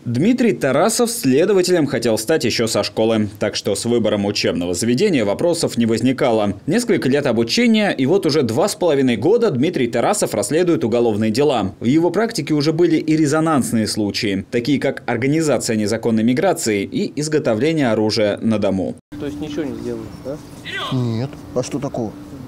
Дмитрий Тарасов следователем хотел стать еще со школы, так что с выбором учебного заведения вопросов не возникало. Несколько лет обучения, и вот уже 2,5 года Дмитрий Тарасов расследует уголовные дела. В его практике уже были и резонансные случаи, такие как организация незаконной миграции и изготовление оружия на дому. То есть ничего не сделано, да? Нет. А что такого?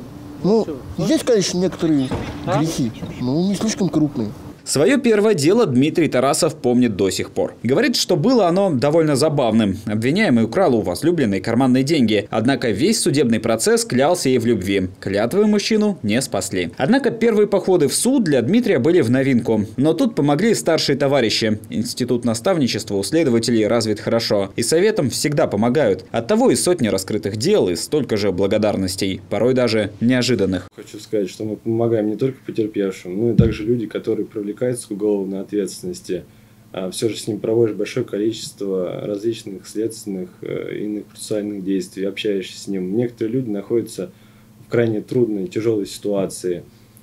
Ну, есть, конечно, некоторые грехи, но не слишком крупные. Свое первое дело Дмитрий Тарасов помнит до сих пор. Говорит, что было оно довольно забавным. Обвиняемый украл у возлюбленной карманные деньги. Однако весь судебный процесс клялся ей в любви. Клятвы мужчину не спасли. Однако первые походы в суд для Дмитрия были в новинку. Но тут помогли старшие товарищи. Институт наставничества у следователей развит хорошо. И советам всегда помогают. Оттого и сотни раскрытых дел, и столько же благодарностей. Порой даже неожиданных. Хочу сказать, что мы помогаем не только потерпевшим, но и также люди, которые привлекаются к уголовной ответственности. Все же с ним проводишь большое количество различных следственных и иных процессуальных действий, общаешься с ним. Некоторые люди находятся в крайне трудной, тяжелой ситуации.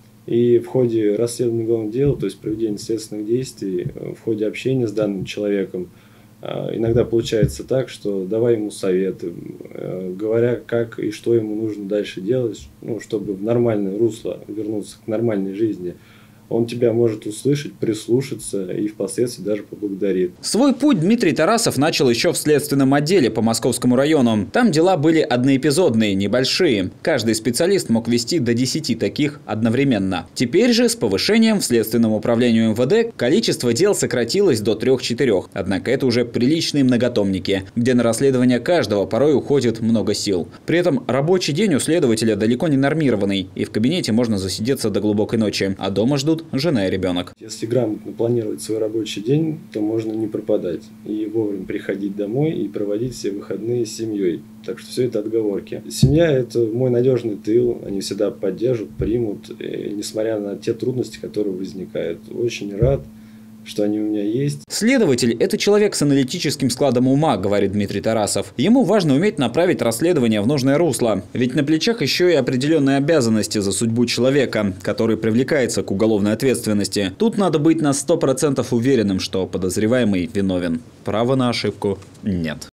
И в ходе расследования уголовного дела, то есть проведения следственных действий, в ходе общения с данным человеком, иногда получается так, что давай ему советы, говоря, как и что ему нужно дальше делать, чтобы в нормальное русло вернуться к нормальной жизни. Он тебя может услышать, прислушаться и впоследствии даже поблагодарит. Свой путь Дмитрий Тарасов начал еще в следственном отделе по Московскому району. Там дела были одноэпизодные, небольшие. Каждый специалист мог вести до 10 таких одновременно. Теперь же с повышением в Следственном управлении МВД количество дел сократилось до 3-4. Однако это уже приличные многотомники, где на расследование каждого порой уходит много сил. При этом рабочий день у следователя далеко не нормированный, и в кабинете можно засидеться до глубокой ночи, а дома ждут жена и ребенок. Если грамотно планировать свой рабочий день, то можно не пропадать. И вовремя приходить домой и проводить все выходные с семьей. Так что все это отговорки. Семья – это мой надежный тыл. Они всегда поддержат, примут, несмотря на те трудности, которые возникают. Очень рад, что они у меня есть. Следователь – это человек с аналитическим складом ума, говорит Дмитрий Тарасов. Ему важно уметь направить расследование в нужное русло. Ведь на плечах еще и определенные обязанности за судьбу человека, который привлекается к уголовной ответственности. Тут надо быть на 100% уверенным, что подозреваемый виновен. Права на ошибку нет.